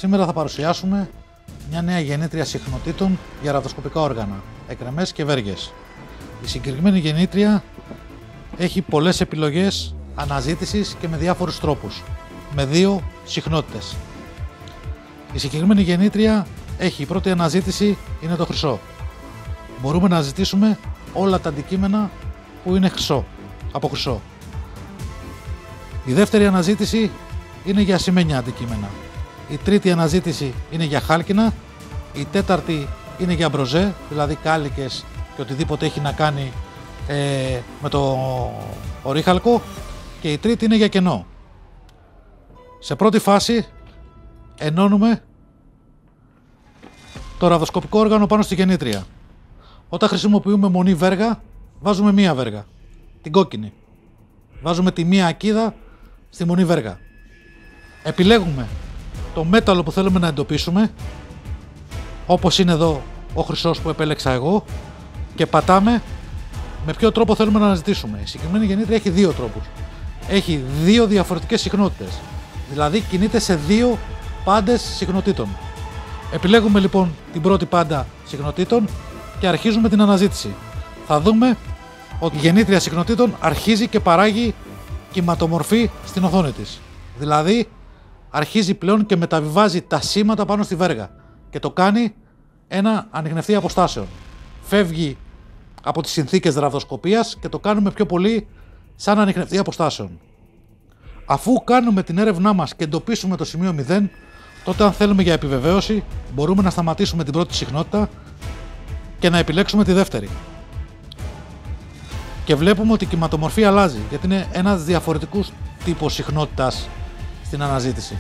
Σήμερα θα παρουσιάσουμε μια νέα γεννήτρια συχνοτήτων για ραδιοσκοπικά όργανα, εκρεμές και βέργες. Η συγκεκριμένη γεννήτρια έχει πολλές επιλογές αναζήτησης και με διάφορους τρόπους, με δύο συχνότητες. Η συγκεκριμένη γεννήτρια έχει, η πρώτη αναζήτηση είναι το χρυσό. Μπορούμε να αναζητήσουμε όλα τα αντικείμενα που είναι από χρυσό. Η δεύτερη αναζήτηση είναι για ασημένια αντικείμενα. Η τρίτη αναζήτηση είναι για χάλκινα. Η τέταρτη είναι για μπροζέ, δηλαδή κάλικες και οτιδήποτε έχει να κάνει με το ορύχαλκο. Και η τρίτη είναι για κενό. Σε πρώτη φάση ενώνουμε το ραδιοσκοπικό όργανο πάνω στη γεννήτρια. Όταν χρησιμοποιούμε μονή βέργα, βάζουμε μία βέργα, την κόκκινη. Βάζουμε τη μία ακίδα στη μονή βέργα. Επιλέγουμε το μέταλλο που θέλουμε να εντοπίσουμε, όπως είναι εδώ ο χρυσός που επέλεξα εγώ, και πατάμε με ποιο τρόπο θέλουμε να αναζητήσουμε. Η συγκεκριμένη γεννήτρια έχει δύο τρόπους. Έχει δύο διαφορετικές συχνότητες, δηλαδή κινείται σε δύο πάντες συχνοτήτων. Επιλέγουμε λοιπόν την πρώτη πάντα συχνοτήτων και αρχίζουμε την αναζήτηση. Θα δούμε ότι η γεννήτρια συχνοτήτων αρχίζει και παράγει κυματομορφή στην οθόνη της. Δηλαδή αρχίζει πλέον και μεταβιβάζει τα σήματα πάνω στη βέργα και το κάνει ένα ανιχνευτή αποστάσεων. Φεύγει από τις συνθήκες ραδιοσκοπίας και το κάνουμε πιο πολύ σαν ανιχνευτή αποστάσεων. Αφού κάνουμε την έρευνά μας και εντοπίσουμε το σημείο 0, τότε αν θέλουμε για επιβεβαίωση μπορούμε να σταματήσουμε την πρώτη συχνότητα και να επιλέξουμε τη δεύτερη. Και βλέπουμε ότι η κυματομορφή αλλάζει, γιατί είναι ένας διαφορετικός τύπος συχνότητας στην αναζήτηση.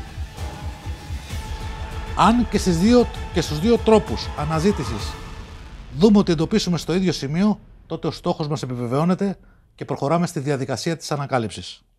Αν και στους δύο τρόπους αναζήτησης δούμε ότι εντοπίσουμε στο ίδιο σημείο, τότε ο στόχος μας επιβεβαιώνεται και προχωράμε στη διαδικασία της ανακάλυψης.